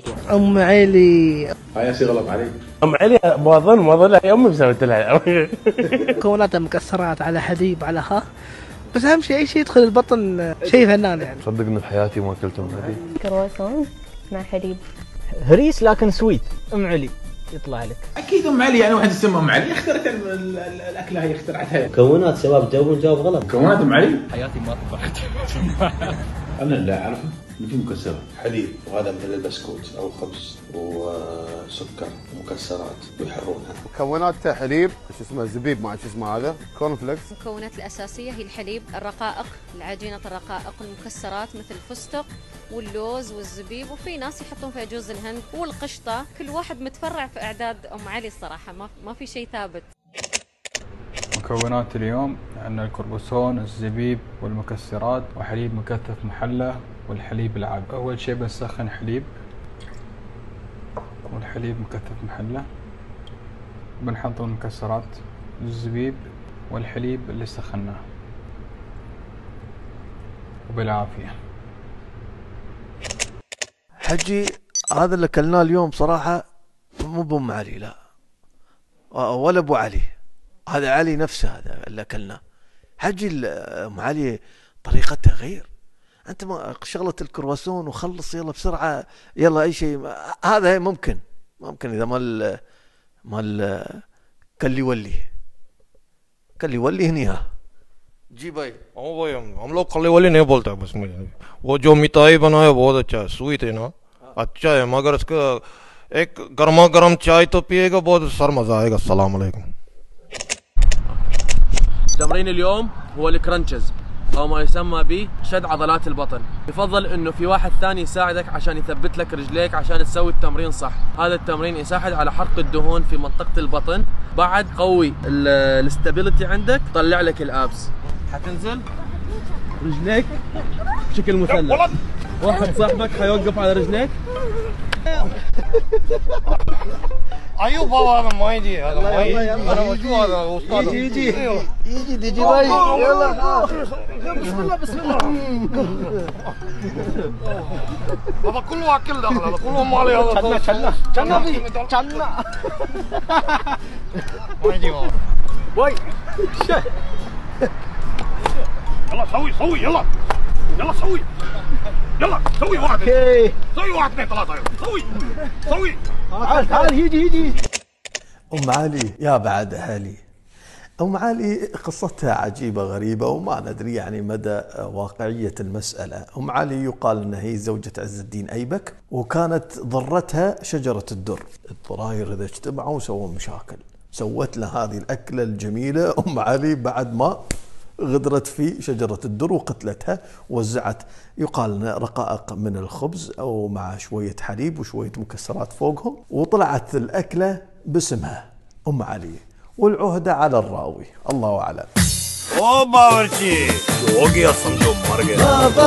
ام علي. هاي شي غلط علي. ام علي ما اظن هي امي سوت لها. مكوناتها مكسرات على حليب على بس اهم شيء اي شيء يدخل البطن شيء فنان يعني. صدقني بحياتي ما اكلت ام علي. كرواسون مع حليب. هريس لكن سويت. ام علي يطلع لك. اكيد ام علي، يعني واحد اسمه ام علي اخترت الاكله، هي اخترعتها. مكونات شباب جاوبون جواب غلط. مكونات ام علي حياتي ما طبخت. انا لا اعرف اللي فيه مكسرات، حليب وهذا مثل البسكوت او خبز وسكر ومكسرات ويحرونها. مكونات حليب، شو اسمه زبيب مع شو اسمه هذا كورن فليكس. المكونات الاساسيه هي الحليب، الرقائق، العجينه الرقائق، المكسرات مثل الفستق واللوز والزبيب، وفي ناس يحطون فيها جوز الهند والقشطه. كل واحد متفرع في اعداد ام علي الصراحه، ما في شيء ثابت. مكونات اليوم عندنا الكربسون، الزبيب والمكسرات وحليب مكثف محلى والحليب العادي. أول شيء بنسخن حليب والحليب مكثف محلى، بنحط المكسرات الزبيب والحليب اللي سخناه وبالعافية. حجي هذا اللي اكلناه اليوم صراحة مو بأم علي، لا ولا ابو علي، هذا علي نفسه هذا اللي اكلناه. حجي ام علي طريقتها غير. انت ما شغله الكرواسون وخلص يلا بسرعه يلا اي شيء، هذا ممكن اذا مال कल्ली वल्ली नहीं है जी भाई। हाँ भाई हम लोग कल्ली वल्ली नहीं बोलते बस मुझे वो जो मिठाई बनाया बहुत अच्छा है, स्वीट है ना, अच्छा है, मगर इसका एक गर्मा गर्म चाय तो पिएगा बहुत सर मजा आएगा। अस्सलाम वालेकुम। تمرين اليوم هو الكرنشز او ما يسمى به شد عضلات البطن. يفضل انه في واحد ثاني يساعدك عشان يثبت لك رجليك عشان تسوي التمرين صح. هذا التمرين يساعد على حرق الدهون في منطقة البطن، بعد قوي الاستابيليتي عندك، طلع لك الابس. حتنزل رجليك بشكل مثلث، واحد صاحبك حيوقف على رجليك. ايوه بابا هذا ما يجي، هذا ما يجي، انا شو هذا استاذ يجي ديجي باي يلا بسم الله بسم الله. بابا كله اكل داخل، هذا كله مالي، هذا चलना ما يجي بابا. وي يلا سوي يلا سوي يلا سوي واحد سوي واحد اثنين ثلاثة سوي تعال يجي. ام علي يا بعد اهلي. ام علي قصتها عجيبه غريبه وما ندري يعني مدى واقعيه المساله. ام علي يقال انها هي زوجة عز الدين ايبك، وكانت ضرتها شجره الدر. الضراير اذا اجتمعوا سووا مشاكل، سوت له هذه الاكله الجميله ام علي بعد ما غدرت في شجرة الدر وقتلتها. وزعت يقال رقائق من الخبز أو مع شوية حليب وشوية مكسرات فوقهم، وطلعت الأكلة باسمها أم علي، والعهدة على الراوي، الله أعلم. ओ बावर्ची हो गया समझो मर गया।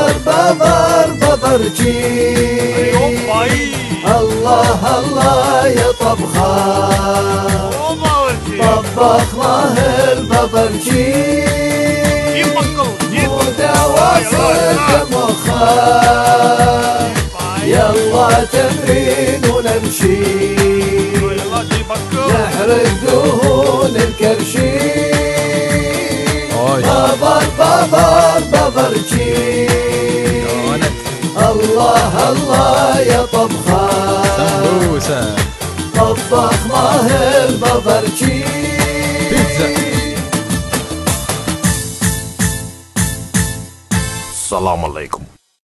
बावर्ची ओ भाई الله يا طبخان ओ बावर्ची طبخ ماهر بابرجي ودواسك مخان يلا تمرين ونمشي نحرق دهون الكرشي. بابرجي الله يا طبخان طبخ ماهر بابرجي. السلام عليكم.